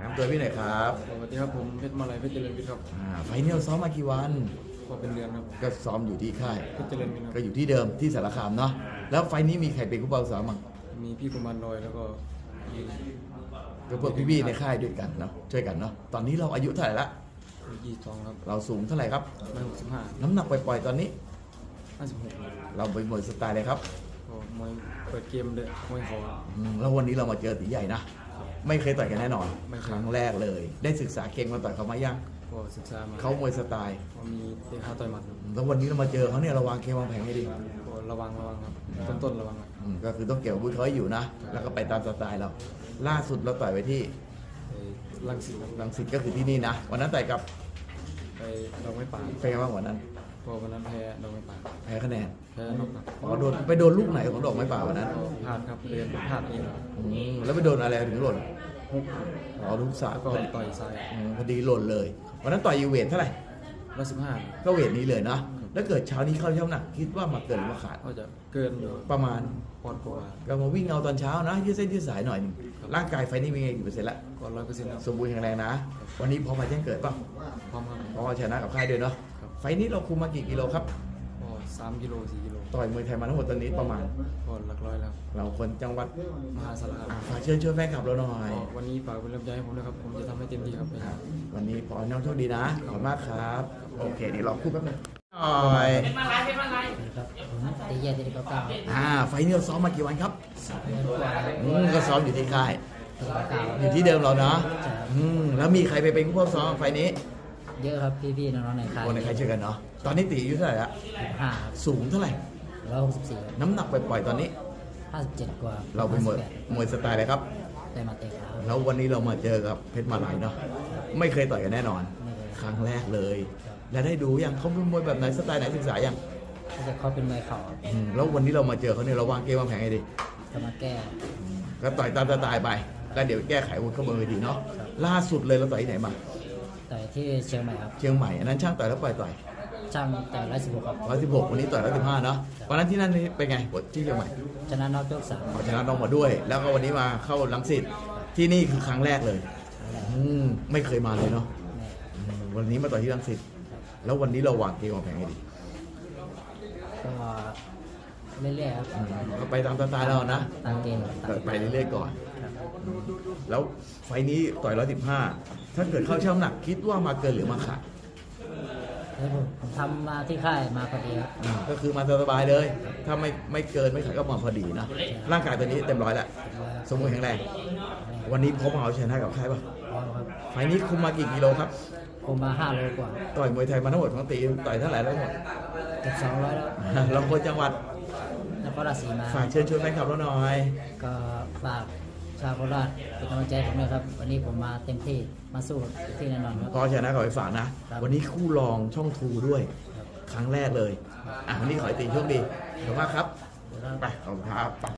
ำตัวพี่หน่อยครับสวัสดีครับผมเพชรมาลัยเพชรเจริญวิทย์ครับไฟล์นี้เราซ้อมมากี่วันก็เป็นเดือนครับก็ซ้อมอยู่ที่ค่ายเพชรเจริญวิทย์คก็รับอยู่ที่เดิมที่สารคามเนาะแล้วไฟล์นี้มีใครเป็นผู้เป้าซ้อมบ้างมีพี่กุมารลอยแล้วก็มีก็พวกพี่ๆในค่ายด้วยกันเนาะช่วยกันเนาะตอนนี้เราอายุเท่าไหร่ละ 22ครับเราสูงเท่าไหร่ครับ 165 น้ำหนักปล่อยๆตอนนี้ 56 เราเป็นมวยสไตล์เลยครับก็มวยเปิดเกมเลยมวยคอแล้ววันนี้เรามาเจอตีใหญ่นะ ไม่เคยต่อยกันแน่นอนไม่เคยครั้งแรกเลย ได้ศึกษาเก่งมาต่อยเขามายังก็ศึกษามาเขามวยสไตล์ก็มีเตะขาต่อยหมัดครับแล้ววันนี้เรามาเจอเขาเนี่ยระวังเกมวางแผนให้ดีก็ระวังครับต้นระวังครับก็คือต้องเกี่ยวกับบุญเขาให้อยู่นะ แล้วก็ไปตามสไตล์เรา ล่าสุดเราต่อยไปที่ไปลังสิตครับรังสิตก็คือที่นี่นะ วันนั้นต่อยกับไปดอกไม้ป่าเป็นไงบ้างวันนั้นพอวันนั้นแพ้ดอกไม้ป่าแพ้คะแนนแพ้นอกครับอ๋อไปโดนลูกไหนของดอกไม้ป่าวันนั้นก็พลาดครับเรียนพลาดเองแล้วไปโดนอะไรถึงหล่นฮุกอ๋อลูกสาวแล้วก็ต่อยซ้ายพอดีหล่นเลย วันนั้นต่อยอยู่เวทเท่าไหร่ 115 ก็เวทนี้เลยนะ แล้วเกิดเช้านี้เข้าเช้าหนักคิดว่ามาเกินหรือมาขาดก็จะเกินอยู่ประมาณปอนด์กว่าก็มาวิ่งเอาตอนเช้านะยืดเส้นยืดสายหน่อยหนึงร่างกายไฟนี่มีไงกี่เปอร์เซ็นต์ละก็100%ครับสมบูรณ์แข็งแรงนะ วันนี้พอมาแจ้งเกิดป่ะพร้อมครับพอชนะกับค่ายด้วยเนาะครับไฟนี้เราคุมมากี่กิโลครับก็3 กิโล 4 กิโลต่อยมวยไทยมาทั้งหมดตอนนี้ประมาณก็หลักร้อยแล้วเราคนจังหวัดมหาสารคามฝากเชิญชวนแฟนคลับเราหน่อยก็วันนี้ฝากเป็นกำลังใจให้ผมด้วยครับ ผมจะทำให้เต็มที่ครับวันนี้ขอให้น้องโชคดีนะ ขอบคุณมากครับ โอเคเดี๋ยวเราพูดแป๊บนึงหน่อยครับผมตีใหญ่ตีเก้าเก้าไฟนี้เราซ้อมมากี่วันครับเดือนกว่าก็ซ้อมอยู่ที่ค่ายตีเก้าเก้าอยู่ที่เดิมเราเนาะใช่ครับแล้วมีใครไปเป็นผู้ซ้อมไฟนี้เยอะครับพี่ๆน้องๆในค่ายคนในค่ายช่วยกันเนาะ ตอนนี้ตีอายุเท่าไหร่ละ 5 สูงเท่าไหร่ 164 น้ำหนักปล่อยๆตอนนี้ 57 กว่าเราเป็นมวยสไตล์อะไรครับได้มาเตะขาแล้ววันนี้เรามาเจอกับเพชรมาลัยเนาะ ไม่เคยต่อยกันแน่นอนไม่เลยครั้งแรกเลย แล้วได้ดูยังเขาเป็นมวยแบบไหนสไตล์ไหนศึกษายังก็จะเขาเป็นมวยเข่าแล้ววันนี้เรามาเจอเขาเนี่ยเราวางเกมวางแผนไงดีจะมาแก้ก็ต่อยตามสไตล์ไปก็เดี๋ยวแก้ไขวุฒิเข้ามาดีเนาะ ล่าสุดเลยเราต่อยที่ไหนมาต่อยที่เชียงใหม่ครับเชียงใหม่ อันนั้นช่างต่อยแล้วปล่อยต่อยช่างต่อย116ครับ 116วันนี้ต่อย115เนาะ วันนั้นที่นั่นนี่เป็นไงบทที่เชียงใหม่ชนะน็อกยกเอาชนะน้องมาด้วย แล้วก็วันนี้มาเข้ารังสิตที่นี่คือครั้งแรกเลย ไม่เคยมาเลยเนาะ 3 วันนี้มาต่อยที่รังสิตแล้ววันนี้เราวางเกมวางแผนไงดีก็เรื่อยๆครับก็ไปตามสไตล์เรานะตามเกมตามไปเรื่อยๆก่อนครับแล้วไฟล์นี้ต่อย115ถ้าเกิดเข้าช่ำหนักคิดว่ามาเกินหรือมาขาดแล้วผมทำมาที่ค่ายมาพอดีครับก็คือมาสบายเลย ถ้าไม่เกินไม่ขาดก็มาพอดีนะ ร่างกายตัวนี้เต็มร้อยแล้ว สมบูรณ์แข็งแรง วันนี้พบมาเอาชนะกับใครป่ะพร้อมครับไฟล์นี้คุมมากี่กิโลครับผมมา5 โลกว่าต่อยมวยไทยมาทั้งหมดของตีต่อยเท่าไหร่แล้วหมดเกือบ200แล้วเราคนจังหวัดนครราชสีมาฝากเชิญชวนแฟนคลับเราหน่อยก็ฝากชาวโคราชเป็นกำลังใจผมด้วยครับ วันนี้ผมมาเต็มที่มาสู้ที่แน่นอนครับก็ชนะกับไปฝากนะครับวันนี้คู่รองช่องทูด้วย ครั้งแรกเลย วันนี้ขอให้ตีโชคดีขอบคุณมากครับเดี๋ยวเราไปขอบคุณครับ